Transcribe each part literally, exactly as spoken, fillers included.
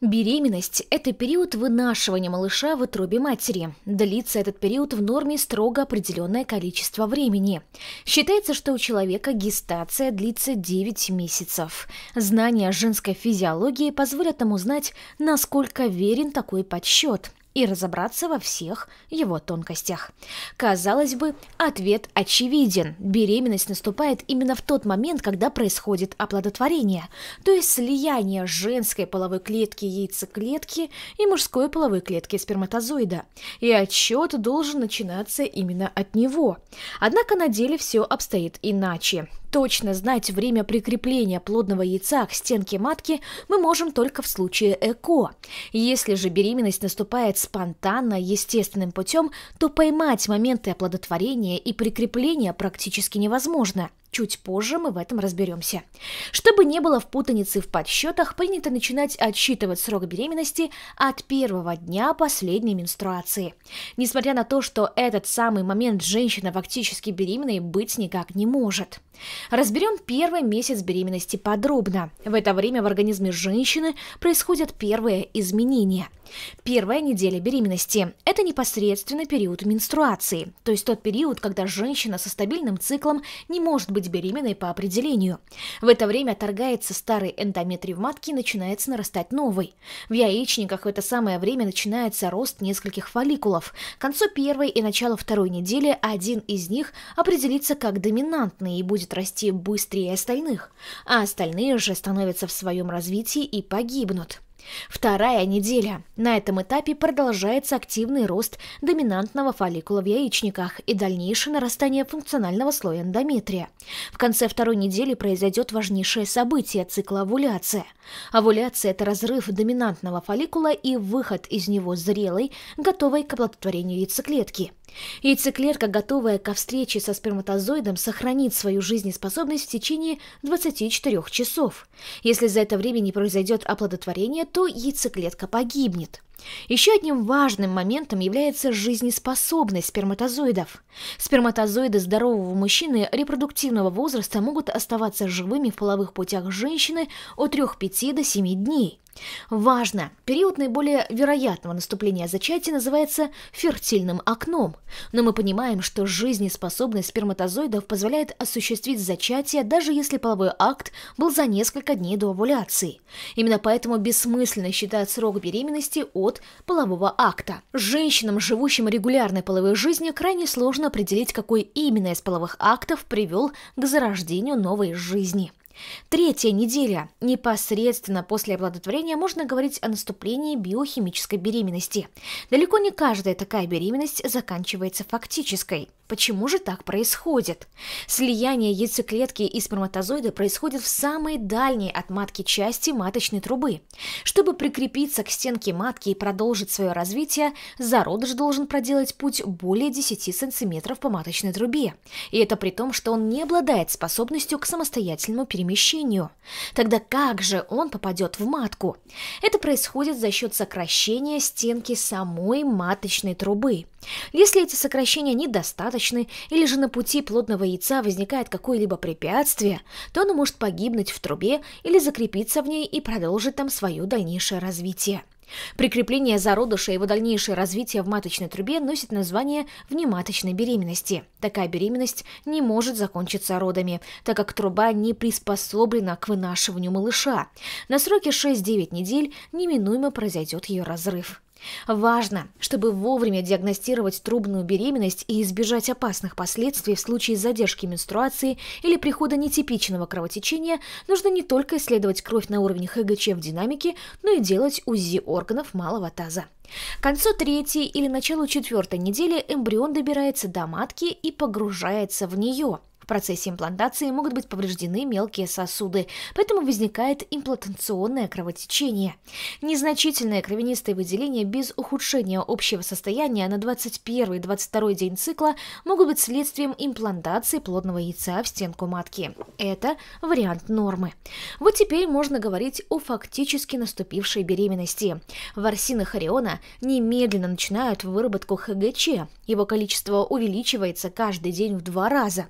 Беременность– это период вынашивания малыша в утробе матери. Длится этот период в норме строго определенное количество времени. Считается, что у человека гестация длится девять месяцев. Знания женской физиологии позволят нам узнать, насколько верен такой подсчет, и разобраться во всех его тонкостях. Казалось бы, ответ очевиден. Беременность наступает именно в тот момент, когда происходит оплодотворение, то есть слияние женской половой клетки яйцеклетки и мужской половой клетки сперматозоида. И отсчет должен начинаться именно от него. Однако на деле все обстоит иначе. Точно знать время прикрепления плодного яйца к стенке матки мы можем только в случае ЭКО. Если же беременность наступает спонтанно, естественным путем, то поймать моменты оплодотворения и прикрепления практически невозможно. Чуть позже мы в этом разберемся. Чтобы не было впутаницы в подсчетах, принято начинать отсчитывать срок беременности от первого дня последней менструации. Несмотря на то, что этот самый момент женщина фактически беременной быть никак не может. Разберем первый месяц беременности подробно. В это время в организме женщины происходят первые изменения. Первая неделя беременности – это непосредственно период менструации, то есть тот период, когда женщина со стабильным циклом не может быть беременной по определению. В это время отторгается старый эндометрий в матке и начинается нарастать новый. В яичниках в это самое время начинается рост нескольких фолликулов. К концу первой и началу второй недели один из них определится как доминантный и будет расти быстрее остальных, а остальные же становятся в своем развитии и погибнут. Вторая неделя. На этом этапе продолжается активный рост доминантного фолликула в яичниках и дальнейшее нарастание функционального слоя эндометрия. В конце второй недели произойдет важнейшее событие цикла овуляция. Овуляция – это разрыв доминантного фолликула и выход из него зрелой, готовой к оплодотворению яйцеклетки. Яйцеклетка, готовая ко встрече со сперматозоидом, сохранит свою жизнеспособность в течение двадцати четырёх часов. Если за это время не произойдет оплодотворение, то яйцеклетка погибнет. Еще одним важным моментом является жизнеспособность сперматозоидов. Сперматозоиды здорового мужчины репродуктивного возраста могут оставаться живыми в половых путях женщины от трёх-пяти до семи дней. Важно! Период наиболее вероятного наступления зачатия называется фертильным окном, но мы понимаем, что жизнеспособность сперматозоидов позволяет осуществить зачатие, даже если половой акт был за несколько дней до овуляции. Именно поэтому бессмысленно считать срок беременности от полового акта. Женщинам, живущим регулярной половой жизнью, крайне сложно определить, какой именно из половых актов привел к зарождению новой жизни. Третья неделя. Непосредственно после оплодотворения можно говорить о наступлении биохимической беременности. Далеко не каждая такая беременность заканчивается фактической. Почему же так происходит? Слияние яйцеклетки и сперматозоида происходит в самой дальней от матки части маточной трубы. Чтобы прикрепиться к стенке матки и продолжить свое развитие, зародыш должен проделать путь более десяти сантиметров по маточной трубе. И это при том, что он не обладает способностью к самостоятельному перемещению. Тогда как же он попадет в матку? Это происходит за счет сокращения стенки самой маточной трубы. Если эти сокращения недостаточны или же на пути плодного яйца возникает какое-либо препятствие, то оно может погибнуть в трубе или закрепиться в ней и продолжить там свое дальнейшее развитие. Прикрепление зародыша и его дальнейшее развитие в маточной трубе носит название внематочной беременности. Такая беременность не может закончиться родами, так как труба не приспособлена к вынашиванию малыша. На сроке шесть-девять недель неминуемо произойдет ее разрыв. Важно, чтобы вовремя диагностировать трубную беременность и избежать опасных последствий в случае задержки менструации или прихода нетипичного кровотечения, нужно не только исследовать кровь на уровне ХГЧ в динамике, но и делать УЗИ органов малого таза. К концу третьей или началу четвертой недели эмбрион добирается до матки и погружается в нее. В процессе имплантации могут быть повреждены мелкие сосуды, поэтому возникает имплантационное кровотечение. Незначительное кровянистое выделение без ухудшения общего состояния на двадцать первый - двадцать второй день цикла могут быть следствием имплантации плодного яйца в стенку матки. Это вариант нормы. Вот теперь можно говорить о фактически наступившей беременности. Ворсины Ориона немедленно начинают выработку ХГЧ. Его количество увеличивается каждый день в два раза. К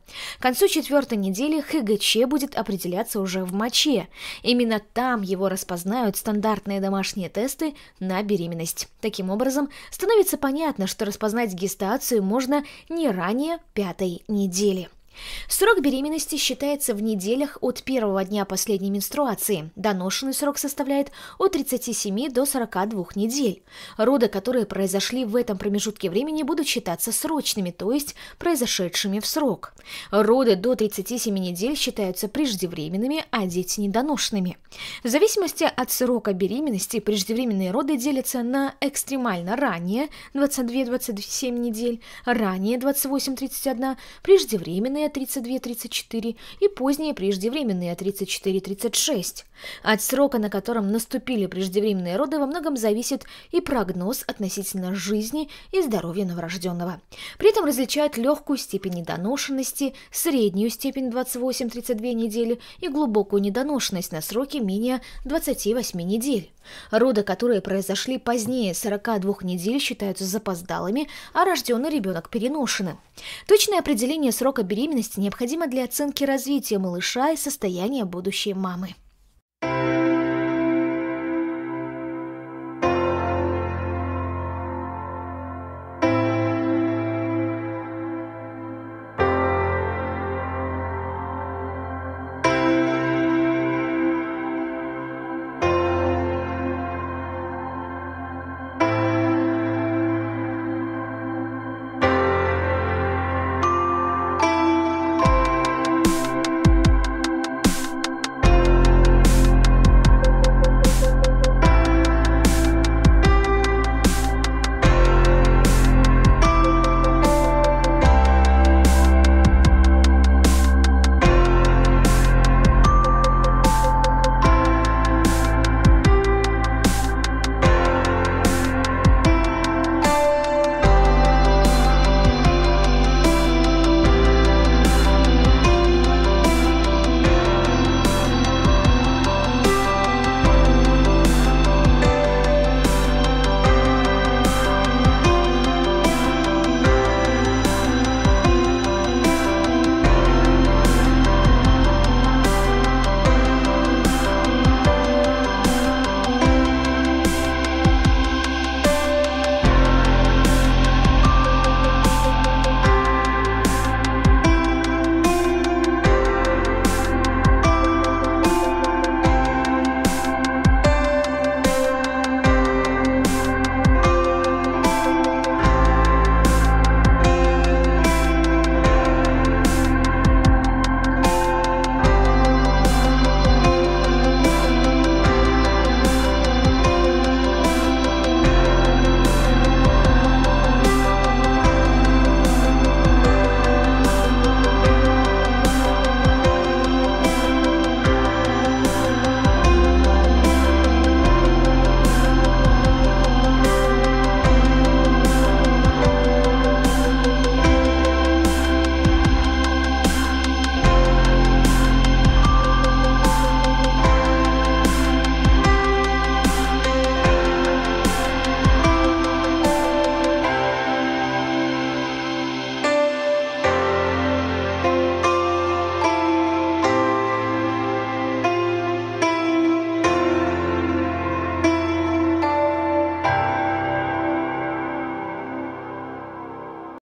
концу четвертой недели ХГЧ будет определяться уже в моче. Именно там его распознают стандартные домашние тесты на беременность. Таким образом, становится понятно, что распознать гестацию можно не ранее пятой недели. Срок беременности считается в неделях от первого дня последней менструации. Доношенный срок составляет от тридцати семи до сорока двух недель. Роды, которые произошли в этом промежутке времени, будут считаться срочными, то есть произошедшими в срок. Роды до тридцати семи недель считаются преждевременными, а дети недоношенными. В зависимости от срока беременности преждевременные роды делятся на экстремально ранние двадцать две — двадцать семь недель, ранние двадцать восемь — тридцать один, преждевременные тридцать два — тридцать четыре и поздние преждевременные тридцать четыре — тридцать шесть. От срока, на котором наступили преждевременные роды, во многом зависит и прогноз относительно жизни и здоровья новорожденного. При этом различают легкую степень недоношенности, среднюю степень двадцать восемь — тридцать две недели и глубокую недоношенность на сроке менее двадцати восьми недель. Роды, которые произошли позднее сорока двух недель, считаются запоздалыми, а рожденный ребенок переношенным. Точное определение срока беременности необходимо для оценки развития малыша и состояния будущей мамы.